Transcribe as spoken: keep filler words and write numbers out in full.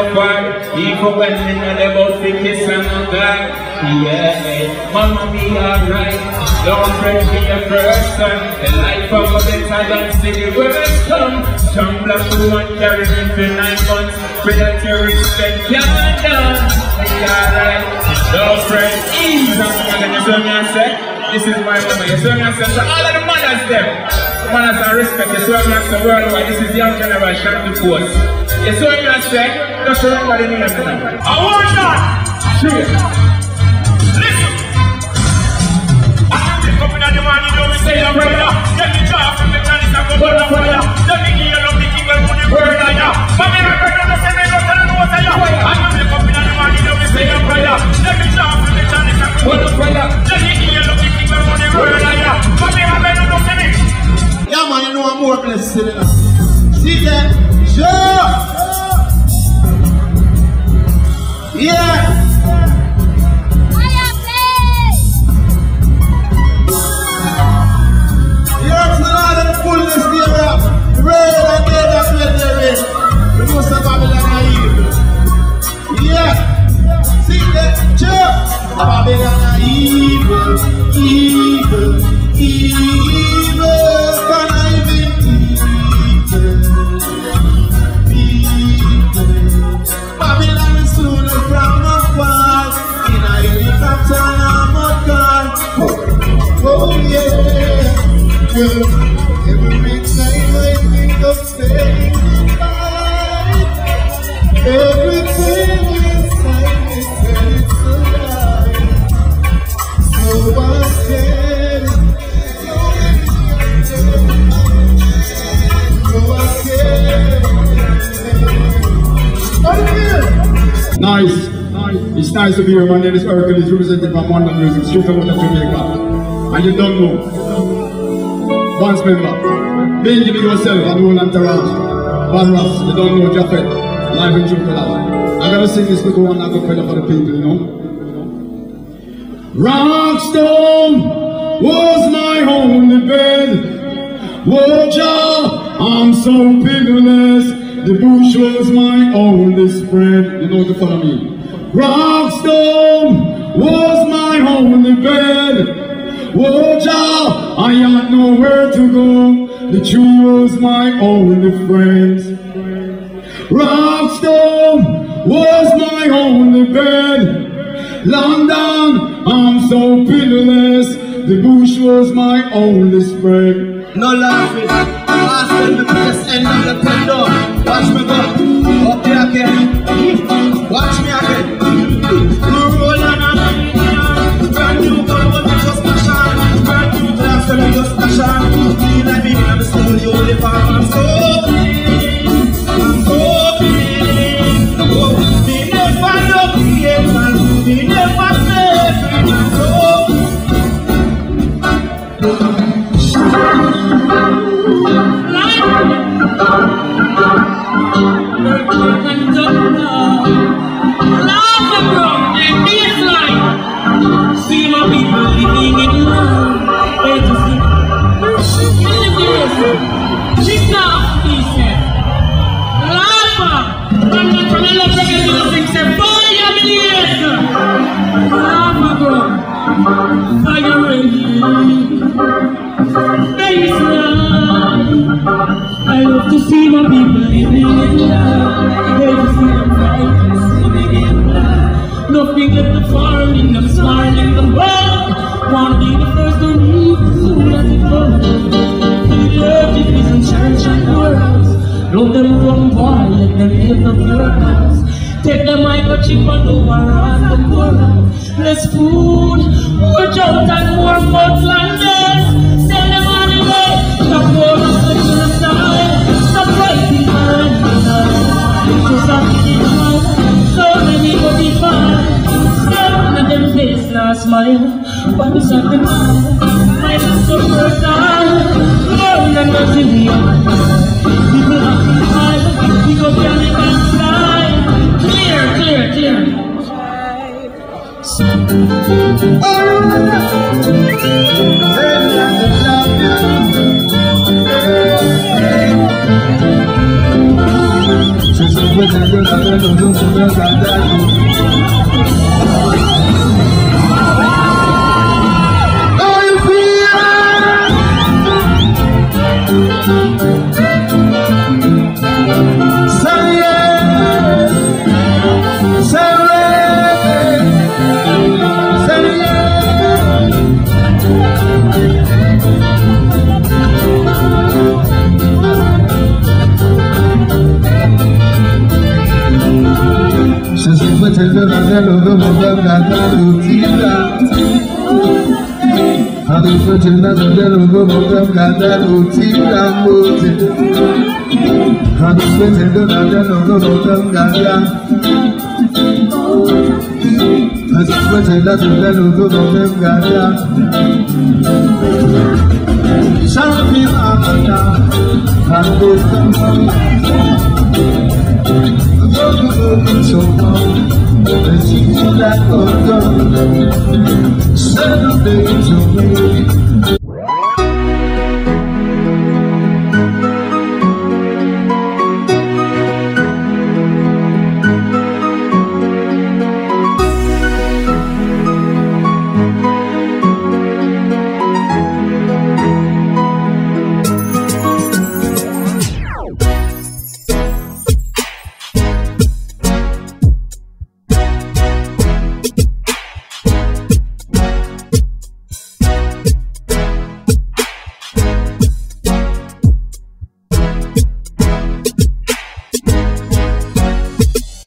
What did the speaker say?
love her. Even when they know about the kiss and all that. Yeah, mama be alright. Don't fret for your person. The life of a better than see the worst come. Some black woman carry him for nine months. For that you respect can't done. Be alright. Don't fret. Ease up. You see me I say? This is my mama. You see me I say? So all of the mothers them. Mothers I respect. You see me I say? Worldwide. This is young generation to post. You see me I say? Just remember the name now. I want that. Sure. Say your brother, let me draw from the chalice and go burn a fire. Let me give you love, the king will put the word on ya. But me my brother, no say me no tell no say ya. I know the company and the morning, let me say your brother. Let me draw from the chalice and go burn a fire. Let me give you love, the king will put the word on ya. But me my brother, no say me. Yeah man, you know I'm more blessed than that. See that? Sure. Yeah. Babylon are evil, evil, evil, conniving evil, evil. Babylon is sooner from afar, in a helicopter and a mud car. Oh yeah, every time I think of saying goodbye, everything inside me says it's a lie. So I said, so I said. Nice, nice. It's nice to be here. My name is Hercules, representing from Wonder Music, straight out of Jamaica. And you don't know. Once member, being giving yourself and whole entourage. Van Ross, you don't know Jaffet, live in Trinidad. I gotta sing this little one as a prayer for the people, you know. Rockstone was my only bed. Whoa, Jah, I'm so pitiless. The bush was my only spread. You know to follow me. Rockstone was my only bed. Whoa, Jah, I had nowhere to go. The tree was my only friend. Rockstone was my only bed. London, I'm so pitiless. The bush was my only spread. No laughing, ask them the biggest end of the pendulum. Watch me go, up there again. Watch me again. You roll on a brand new gun, what you just cash on. Brand new glass, what you just cash on. Feel like me in the studio, the farm, I'm so clean. I'm so clean. Oh, me never look here, man. Me never say, I'm so see my people living in love. She's not decent. Lava, I'm not from the left again to the six and fire million. Lava girl, fire ready. Baseline. I love to see my people living in love. Hate to see them fighting, swimming in blood. Nothing left the farming, I'm smiling the world. Wanna be the first to leave as soon as it goes. The earth is missing church and worlds. Love them from boy, let them live the pure house. Take the microchip and overrun the world. Less food, more jobs and more Portlanders. Send them on the way, the poor of the suicide. The fighting man, just a minute, so many will be fine. Staring at them face last smile, but it's at the mind. I am so fertile, love and mercy we are. People have to hide, we go down the backside. Clear, clear, clear. She's a Adesso c'è una donna lungo molto canta l'ultima voce. Adesso c'è una donna lungo molto canta. Adesso c'è una donna lungo molto canta. Something after and this time. So long, and she's that goes on. Seven days away.